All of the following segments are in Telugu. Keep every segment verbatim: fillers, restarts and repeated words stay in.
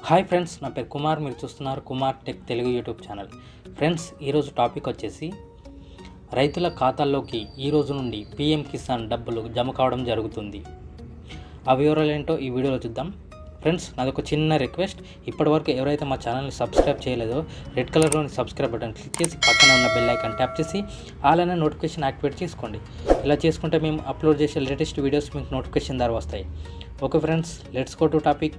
హాయ్ ఫ్రెండ్స్, నా పేరు కుమార్. మీరు చూస్తున్నారు Kumar tech Telugu YouTube channel. Friends, ఈరోజు టాపిక్ వచ్చేసి రైతుల ఖాతాల్లోకి ఈ రోజు నుండి పీఎం కిసాన్ డబ్బులు జమ కావడం జరుగుతుంది. ఆ వివరాలు ఏంటో ఈ వీడియోలో చూద్దాం. ఫ్రెండ్స్, నాది ఒక చిన్న రిక్వెస్ట్. ఇప్పటివరకు ఎవరైతే మా ఛానల్ని సబ్స్క్రైబ్ చేయలేదో రెడ్ కలర్లోని సబ్స్క్రైబ్ బటన్ క్లిక్ చేసి పక్కనే ఉన్న బెల్ ఐకాన్ ట్యాప్ చేసి ఆల్ అనే నోటిఫికేషన్ యాక్టివేట్ చేసుకోండి. ఇలా చేసుకుంటే మేము అప్లోడ్ చేసే లేటెస్ట్ వీడియోస్ మీకు నోటిఫికేషన్ ద్వారా వస్తాయి. Okay friends, let's go to topic.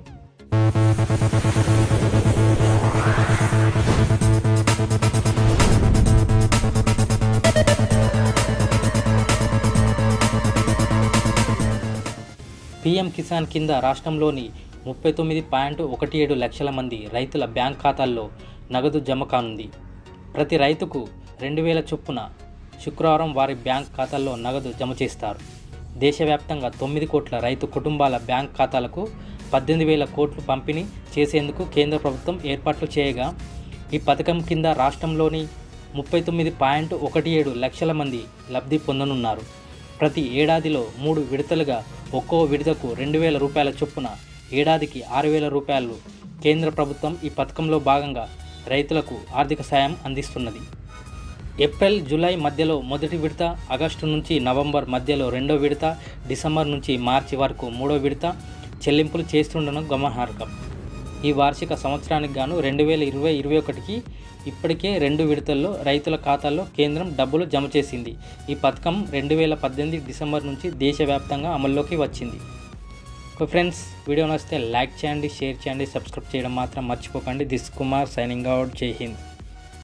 PM Kisan కింద రాష్ట్రంలోని ముప్పై తొమ్మిది పాయింట్ ఒకటి ఏడు లక్షల మంది రైతుల బ్యాంక్ ఖాతాల్లో నగదు జమ కానుంది. ప్రతి రైతుకు రెండు వేల చొప్పున శుక్రవారం వారి బ్యాంక్ ఖాతాల్లో నగదు జమ చేస్తారు. దేశవ్యాప్తంగా తొమ్మిది కోట్ల రైతు కుటుంబాల బ్యాంక్ ఖాతాలకు పద్దెనిమిది వేల కోట్లు పంపిణీ చేసేందుకు కేంద్ర ప్రభుత్వం ఏర్పాట్లు చేయగా, ఈ పథకం కింద రాష్ట్రంలోని ముప్పై తొమ్మిది పాయింట్ ఒకటి ఏడు లక్షల మంది లబ్ధి పొందనున్నారు. ప్రతి ఏడాదిలో మూడు విడతలుగా ఒక్కో విడతకు రెండు వేల రూపాయల చొప్పున ఏడాదికి ఆరు వేల రూపాయలు కేంద్ర ప్రభుత్వం ఈ పథకంలో భాగంగా రైతులకు ఆర్థిక సాయం అందిస్తున్నది. ఏప్రిల్ జూలై మధ్యలో మొదటి విడత, ఆగస్టు నుంచి నవంబర్ మధ్యలో రెండో విడత, డిసెంబర్ నుంచి మార్చి వరకు మూడో విడత చెల్లింపులు చేస్తుండడం గమనార్హం. ఈ వార్షిక సంవత్సరానికి గాను రెండు వేల ఇరవై ఇరవై ఒకటికి ఇప్పటికే రెండు విడతల్లో రైతుల ఖాతాల్లో కేంద్రం డబ్బులు జమ చేసింది. ఈ పథకం రెండు వేల పద్దెనిమిది డిసెంబర్ నుంచి దేశవ్యాప్తంగా అమల్లోకి వచ్చింది. ఫ్రెండ్స్, వీడియో నచ్చితే లైక్ చేయండి, షేర్ చేయండి, సబ్స్క్రైబ్ చేయడం మాత్రం మర్చిపోకండి. This Kumar signing out. జై హింద్.